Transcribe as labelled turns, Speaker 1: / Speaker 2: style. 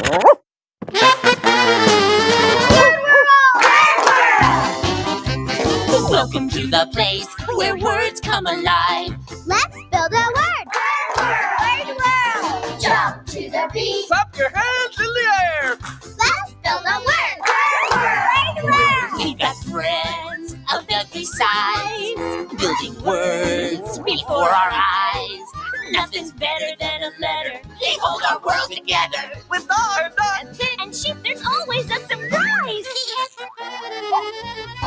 Speaker 1: Welcome to the place where words come alive.
Speaker 2: Let's build a word. WordWorld. Jump to the beat.
Speaker 3: Clap your hands in the air.
Speaker 2: Let's build a word. WordWorld.
Speaker 1: We've got friends of every size, building words before our eyes. Nothing's better than a letter. They hold our world together.
Speaker 3: With R and
Speaker 2: And sheep, there's always a surprise.